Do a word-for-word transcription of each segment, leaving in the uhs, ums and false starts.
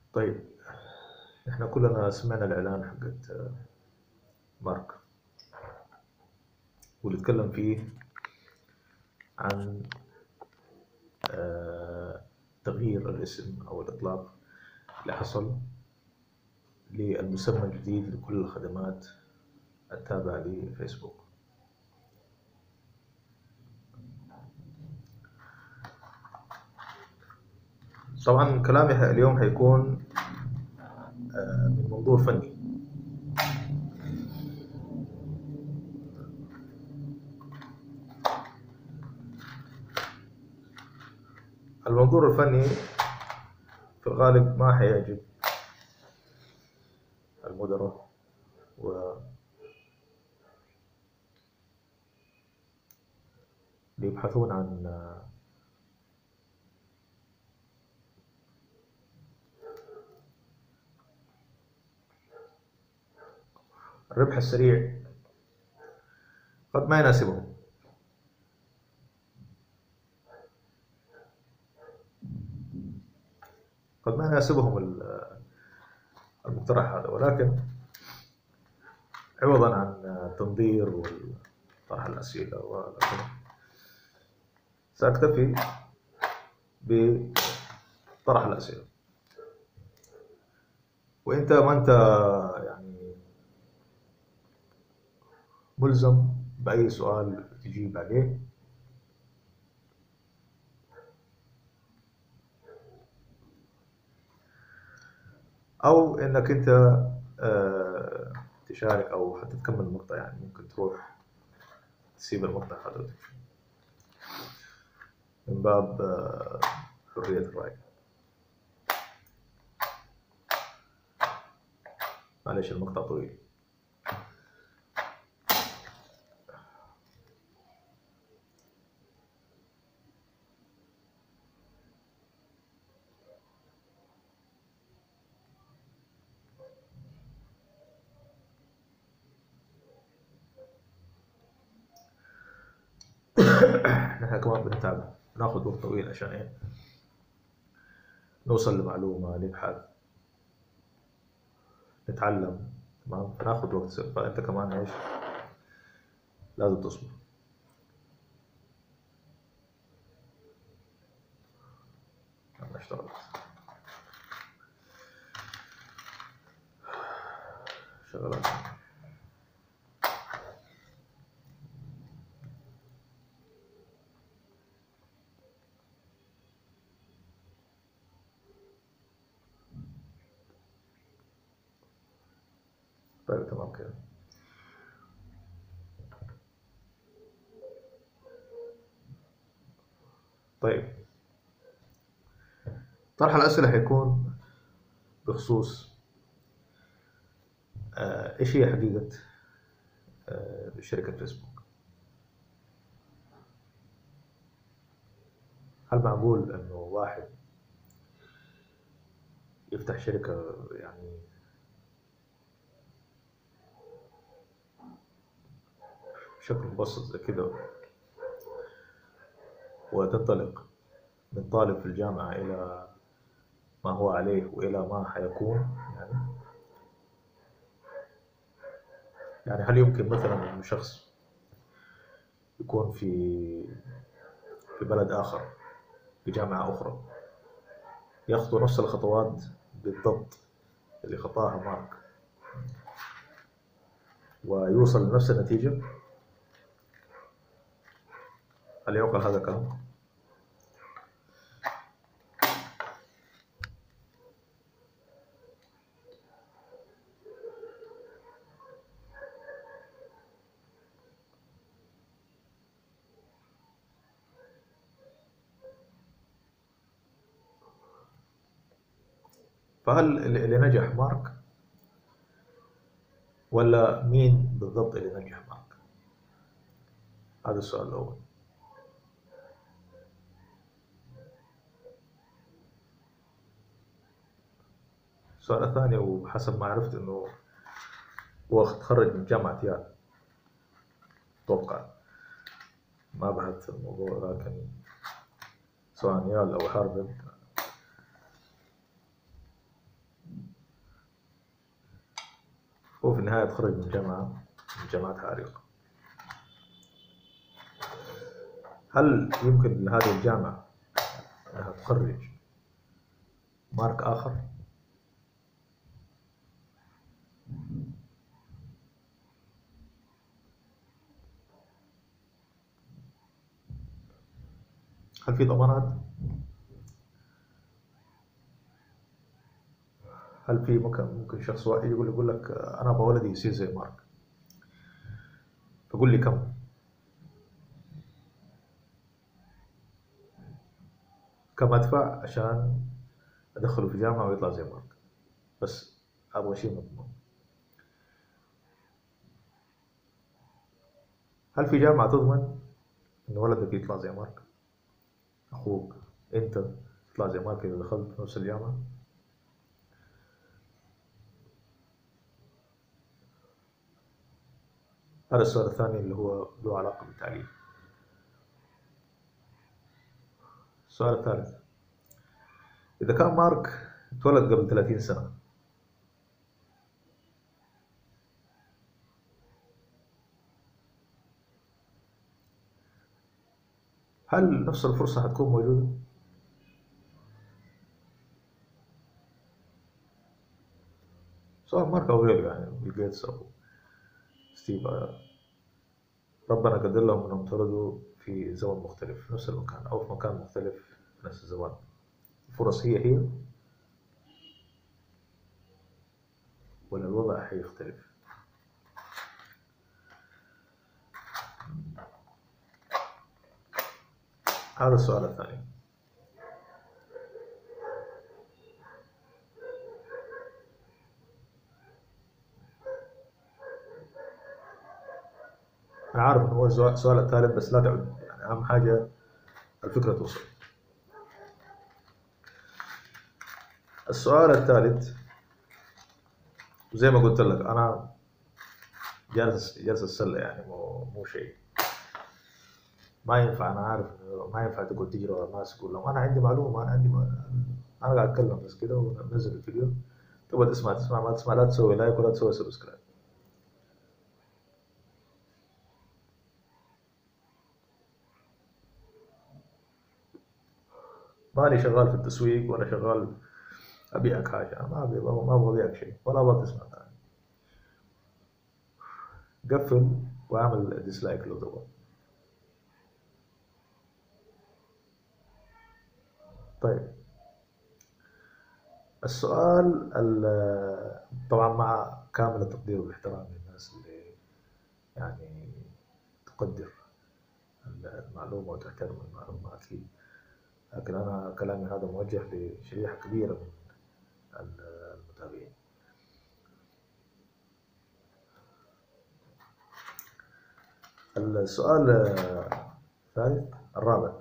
طيب، احنا كلنا سمعنا الإعلان حقت آه، مارك، واللي اتكلم فيه عن آه، تغيير الاسم أو الإطلاق اللي حصل للمسمى الجديد لكل الخدمات التابعة لفيسبوك. طبعا كلامي ه- اليوم هيكون آه، من منظور فني. المنظور الفني في الغالب ما حيعجب المدراء واللي يبحثون عن آه، الربح السريع. قد ما يناسبهم. قد ما يناسبهم ال- المقترح هذا، ولكن عوضا عن التنظير وطرح الأسئلة والأسئلة سأكتفي بطرح الأسئلة. وأنت ما أنت يعني ملزم بأي سؤال تجيب عليه، أو إنك أنت آه، تشارك أو حتى تكمل المقطع. يعني ممكن تروح تسيب المقطع هذا وتمشي من باب آه، حرية الرأي. معلش المقطع طويل. نحن كمان بنتابع، ناخذ وقت طويل عشان إيه نوصل لمعلومة، نبحث، نتعلم. تمام، فناخذ وقت. فأنت كمان إيش لازم تصبر. أنا اشتغلت شغلات. طيب تمام كده. طيب، طرح الأسئلة هيكون بخصوص آه، إيش هي حقيقة آه، شركة فيسبوك. هل معقول إنه واحد يفتح شركة يعني بشكل مبسط زي كده، وتنطلق من طالب في الجامعة إلى ما هو عليه وإلى ما حيكون؟ يعني يعني هل يمكن مثلا إنه شخص يكون في في بلد آخر، في جامعة أخرى، يخطو نفس الخطوات بالضبط اللي خطاها مارك ويوصل لنفس النتيجة؟ هل يعقل هذا الكلام؟ فهل اللي اللي نجح مارك، ولا مين بالضبط اللي نجح مارك؟ هذا السؤال الأول. السؤال الثاني، وحسب ما عرفت إنه هو تخرج من جامعة يال، أتوقع، ما بحثت في الموضوع، لكن سواء يال أو هارفارد النهاية تخرج من جامعة من جامعات عريقة، هل يمكن لهذه الجامعة أنها تخرج مارك آخر؟ هل في ضمانات؟ هل في ممكن ممكن شخص واحد يقول يقول لك أنا أبغى ولدي يصير زي مارك، فقول لي كم كم أدفع عشان أدخله في جامعة ويطلع زي مارك، بس أبغى شيء مضمون. هل في جامعة تضمن إن ولدك يطلع زي مارك؟ أخوك أنت تطلع زي مارك إذا دخلت في نفس الجامعة؟ هذا السؤال الثاني اللي هو له علاقة بالتعليم. السؤال الثالث، إذا كان مارك اتولد قبل ثلاثين سنة، هل نفس الفرصة هتكون موجودة؟ سواء مارك أو غيره، يعني بيل جيتس أو ستيف، ربنا قدر لهم أنهم اتولدوا في زمن مختلف في نفس المكان أو في مكان مختلف في نفس الزمان، الفرص هي هي ولا الوضع هيختلف؟ هذا السؤال الثاني. أنا عارف إنه هو السؤال الثالث، بس لا تعد، يعني أهم حاجة الفكرة توصل. السؤال الثالث زي ما قلت لك أنا جالس جالس السلة، يعني مو مو شيء ما ينفع. أنا عارف ما ينفع تقول تجري ورا الناس تقول لهم أنا عندي معلومة، أنا عندي ما... أنا قاعد أتكلم بس كده وننزل الفيديو، تبغى تسمع تسمع، ما تسمع لا تسوي لايك ولا تسوي سبسكرايب. ماني شغال في التسويق ولا شغال أبيعك حاجة، أنا ما أبي ما أبغى أبيعك شيء ولا أبغى تسمع ثاني. قفل وأعمل ديسلايك لو تبغى. طيب السؤال طبعا مع كامل التقدير والاحترام للناس اللي يعني تقدر المعلومة وتحترم المعلومة أكيد، لكن أنا كلامي هذا موجه لشريحة كبيرة من المتابعين. السؤال الثالث الرابع،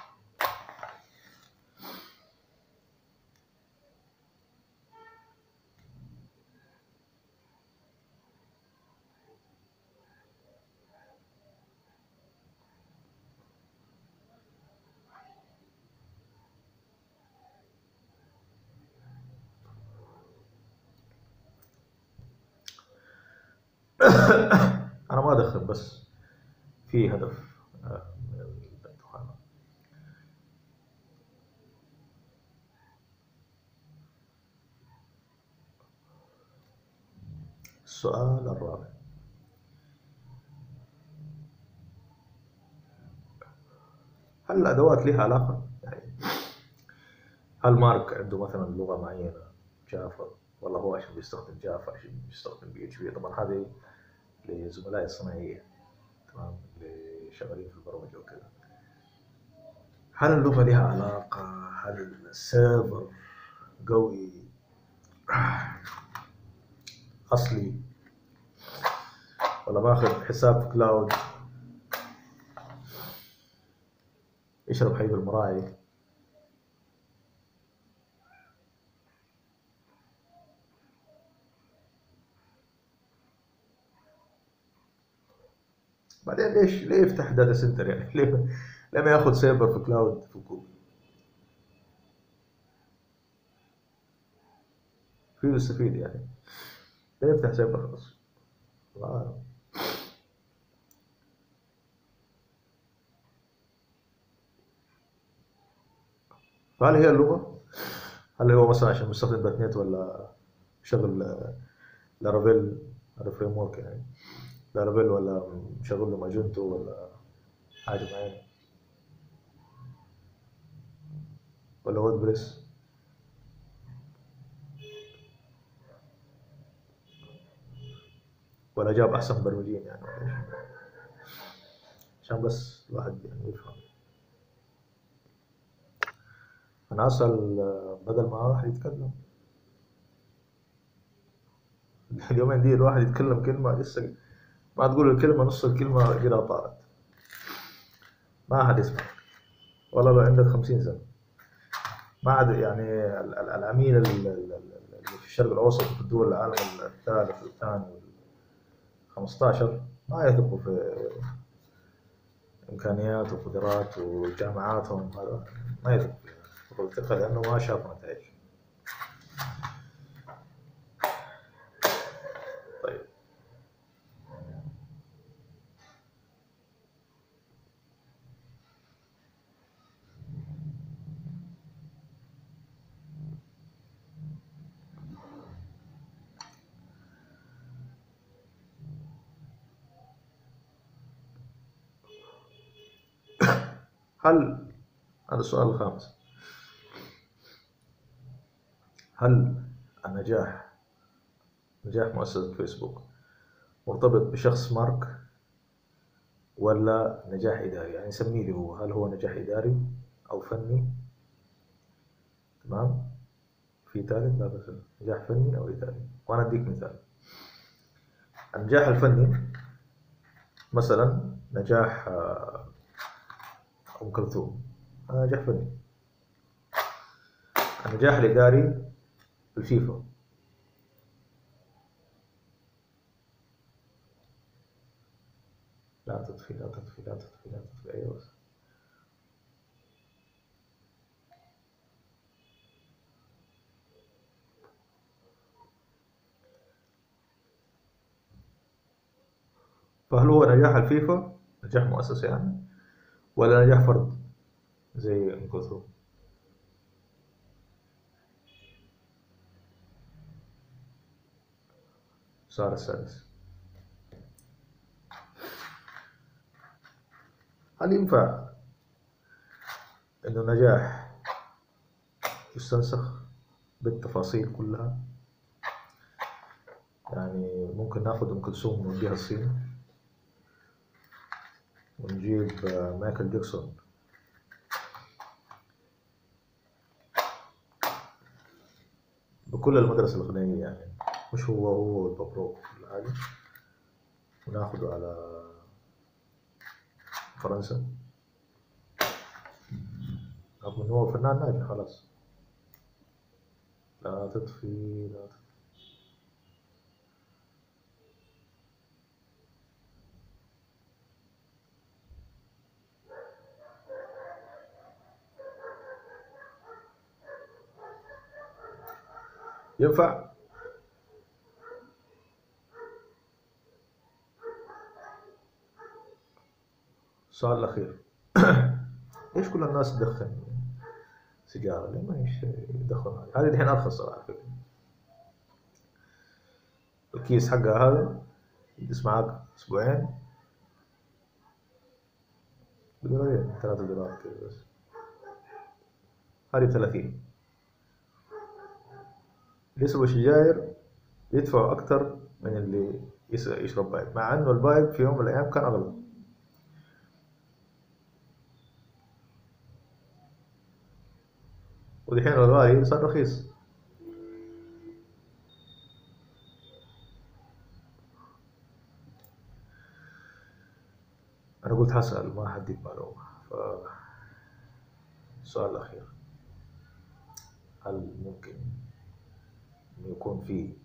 أنا ما أدخن بس في هدف من الدخان. السؤال الرابع، هل الأدوات لها علاقة؟ يعني هل مارك عنده مثلا لغة معينة جافا، ولا هو عشان بيستخدم جافا عشان بيستخدم بي اتش بي؟ طبعا هذه لزملائي الصناعية، تمام، اللي شغالين في البرمجة وكذا. هل اللغة لها علاقة؟ هل السيرفر قوي أصلي، ولا باخذ حساب في كلاود يشرب حليب المراعي؟ بعدين ليش ليه يفتح داتا سنتر؟ يعني ليه ليه ما ياخذ سيرفر في كلاود في جوجل؟ فيه يستفيد يعني، ليه يفتح سيرفر خاص؟ الله أعلم. فهل هي اللغة؟ هل هو مثلا عشان مستخدم دوت نت، ولا شغل لارافيل، هذا فريم ورك يعني لارافيل، ولا مشغل له ماجنتو، ولا حاجة معينة، ولا وورد بريس؟ ولا جاب أحسن مبرمجين يعني، ولا إيش؟ عشان بس الواحد يعني يفهم. أنا أسأل بدل ما واحد يتكلم. اليومين دي الواحد يتكلم كلمة لسه ما تقول الكلمة، نص الكلمة كده طارت، ما أحد يسمع. والله لو عندك خمسين سنة ما عاد يعني ال- ال- العميل ال- ال- ال- اللي في الشرق الأوسط وفي الدول العالم الثالث والثاني والخمسطاشر ما يثقوا في إمكانيات وقدرات وجامعاتهم، هذا ما يثقوا فيها يثقوا الثقة لأنه ما شافوا نتائج. طيب، هل هذا السؤال الخامس، هل النجاح نجاح مؤسسة فيسبوك مرتبط بشخص مارك، ولا نجاح إداري؟ يعني سميه لي هو، هل هو نجاح إداري أو فني؟ تمام. في ثالث، لا بس نجاح فني أو إداري. وأنا أديك مثال. النجاح الفني مثلا نجاح آه، أم كلثوم، هذا نجاح فني. النجاح الإداري في الفيفا. لا تطفي لا تطفي لا تطفي لا تطفي، أيوة بس. فهل هو نجاح الفيفا نجاح مؤسسة يعني، ولا نجاح فرد زي أم كلثوم؟ السؤال السادس، هل ينفع إنه نجاح يستنسخ بالتفاصيل كلها؟ يعني ممكن ناخد أم كلثوم ونوديها الصين، ونجيب آه، مايكل جاكسون بكل المدرسة الغنائية يعني، مش هو هو والبابروك وكل حاجة، وناخده على فرنسا رغم إنه هو فنان ناجح خلاص. لا تطفي لا تطفي. ينفع؟ السؤال الأخير. ليش كل الناس تدخن سيجارة؟ ليه ما يش- يدخنوا هذه؟ هذه الحين أرخص صراحة على فكرة. الكيس حقها هذا يجلس معاك أسبوعين بدولارين، ثلاثة دولار كذا بس. هذه بثلاثين. اللي يسوي سجاير يدفعوا أكتر من اللي يس- يشرب بايب، مع إنه البايب في يوم من الأيام كان أغلى. ودحين الغالي صار رخيص. أنا قلت هسأل ما حديك معلومة. فالسؤال الأخير، هل ممكن إنه يكون في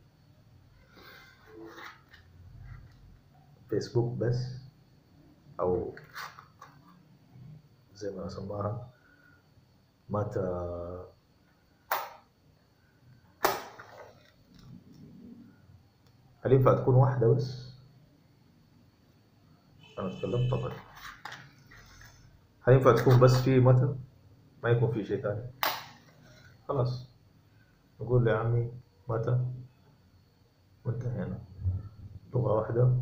فيسبوك بس، أو زي ما سماها ماتا هل ينفع تكون واحدة بس؟ أنا اتكلمت طبعا. هل ينفع تكون بس في متى؟ ما يكون في شيء ثاني؟ خلاص نقول يا عمي متى وانتهينا. لغة واحدة.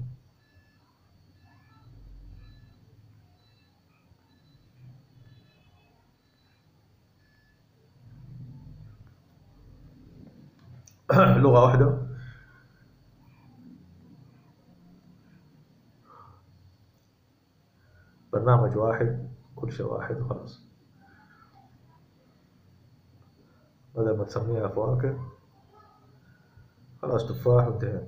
لغة واحدة. برنامج واحد. كل شيء واحد وخلاص. بدل ما تسميها فواكه خلاص تفاح وانتهينا.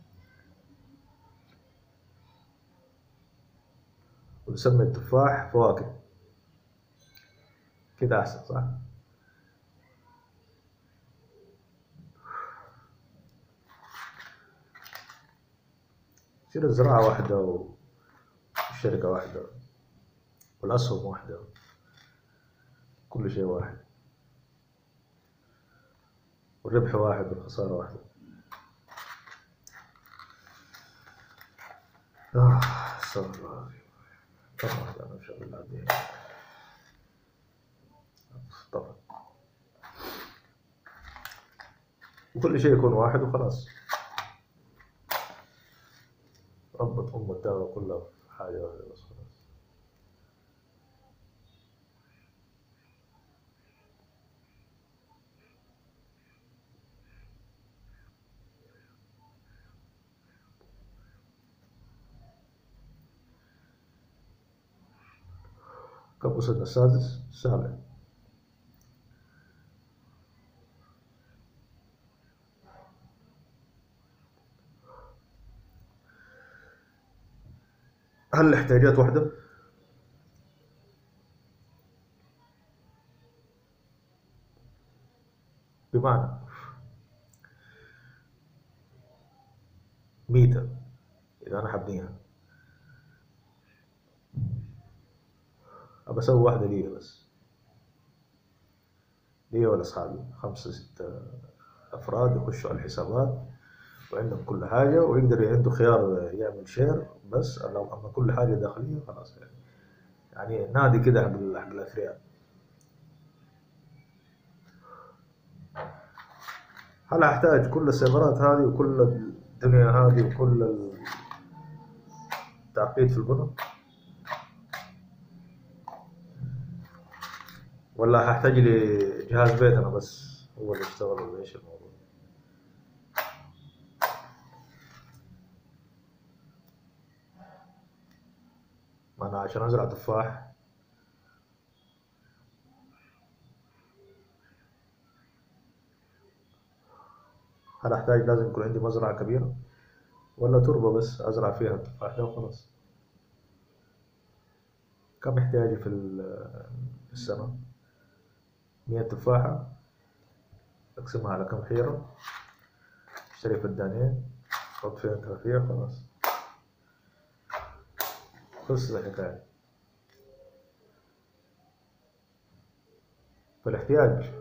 ونسمي التفاح فواكه. كده أحسن صح؟ تصير الزراعة واحدة والشركة واحدة والأسهم واحدة. كل شيء واحد. والربح واحد والخسارة واحدة. آه استغفر الله. طبعا أنا مش هقول العادية. طبعا. وكل شيء يكون واحد وخلاص. ربط أم الدعوة كلها في حاجة واحدة بس خلاص. كم وصلنا؟ السادس؟ السابع. هل الاحتياجات واحدة؟ بمعنى ميتة إذا أنا حبنيها أبى أسوي واحدة لي بس، لي ولأصحابي خمسة ستة أفراد يخشوا على الحسابات وعندهم كل حاجة ويقدر عنده خيار يعمل شير بس. أما كل حاجة داخلية خلاص يعني يعني نادي كده حق حق الأثرياء. هل أحتاج كل السيرفرات هذه وكل الدنيا هذه وكل التعقيد في البنى؟ ولا هحتاج لي جهاز بيت أنا بس هو اللي يشتغل ولا إيش الموضوع؟ ما أنا عشان أزرع تفاح هل أحتاج لازم يكون عندي مزرعة كبيرة ولا تربة بس أزرع فيها التفاح ده وخلاص؟ كم احتياجي في السنة؟ مية تفاحة أقسمها على كم حيرة، اشتري فدانين أحط فيها كافية خلاص خلصت الحكاية. فالاحتياج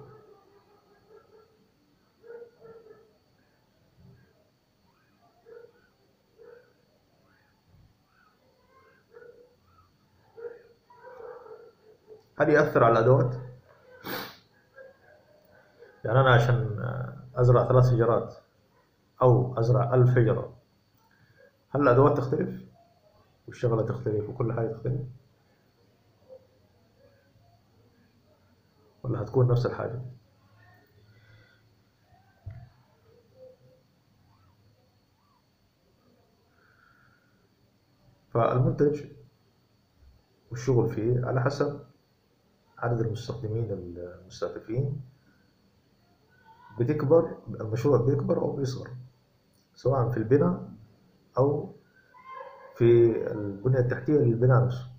هل يأثر على الأدوات؟ يعني أنا عشان أزرع ثلاث شجرات أو أزرع ألف شجرة هل الأدوات تختلف؟ والشغلة تختلف وكل حاجة تختلف؟ ولا هتكون نفس الحاجة؟ فالمنتج والشغل فيه على حسب عدد المستخدمين المستهدفين. بتكبر المشروع بيكبر أو بيصغر سواء في البناء أو في البنية التحتية للبناء نفسه.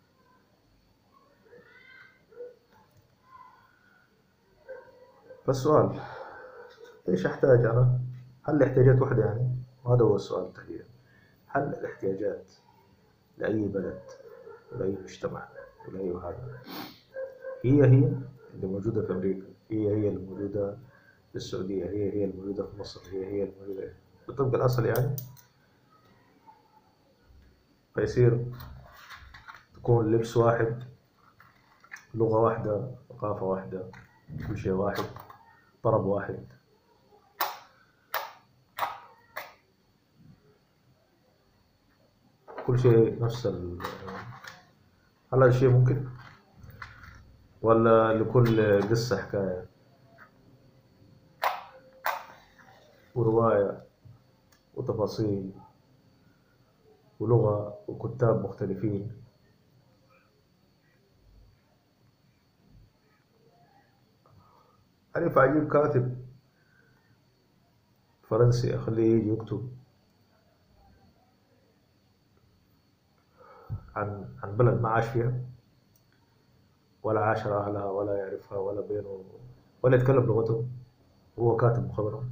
فالسؤال إيش أحتاج أنا؟ هل الاحتياجات واحدة يعني؟ وهذا هو السؤال تحديدا. هل الاحتياجات لأي بلد ولأي مجتمع ولأي هذا هي هي اللي موجودة في أمريكا، هي هي اللي موجودة في السعودية، هي هي الموجودة في مصر، هي هي الموجودة بالطبق الأصل يعني، فيصير تكون لبس واحد، لغة واحدة، ثقافة واحدة، كل شيء واحد، طرب واحد. كل شيء نفس ال... هل هذا الشيء ممكن؟ ولا لكل قصة حكاية ورواية وتفاصيل ولغة وكتاب مختلفين؟ يعني فأجيب كاتب فرنسي أخليه يجي يكتب عن عن بلد ما عاش فيها ولا عاشر أهلها ولا يعرفها ولا بينه ولا يتكلم لغته، هو كاتب مخضرم.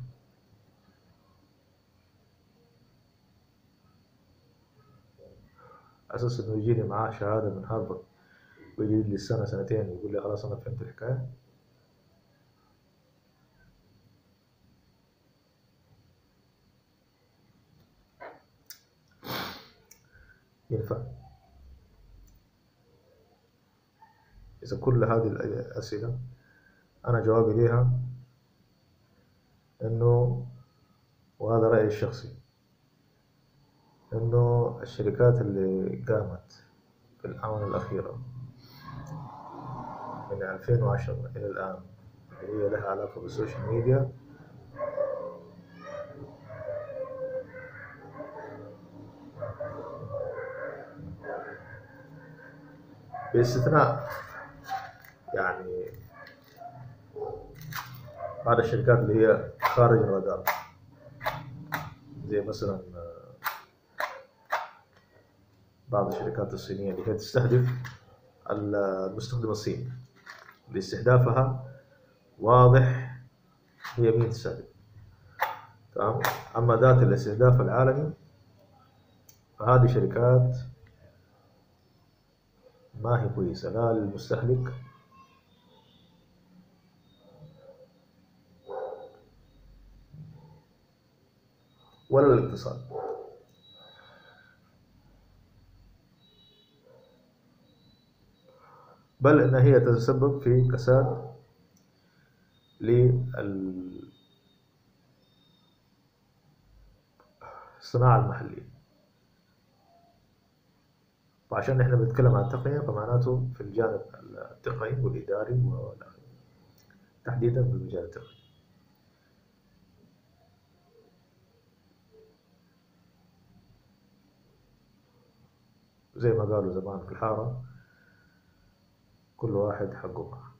أساس إنه يجيني معاه شهادة من هارفارد ويجي لي السنة سنتين ويقول لي خلاص أنا فهمت الحكاية. ينفع؟ إذا كل هذه الأسئلة أنا جوابي ليها إنه، وهذا رأيي الشخصي، إنه الشركات اللي قامت في الآونة الأخيرة من ألفين وعشرة إلى الآن اللي هي لها علاقة بالسوشيال ميديا، باستثناء يعني بعض الشركات اللي هي خارج الرادار، زي مثلا بعض الشركات الصينية اللي هي تستهدف المستخدم الصيني، لاستهدافها واضح هي مين تستهدف. تمام. أما ذات الاستهداف العالمي فهذه شركات ما هي كويسة لا للمستهلك ولا للاقتصاد. بل إن هي تتسبب في كساد للصناعة المحلية. وعشان نحن بنتكلم عن التقنية فمعناته في الجانب التقني والإداري تحديدا في المجال التقني. زي ما قالوا زمان في الحارة، كل واحد حقه.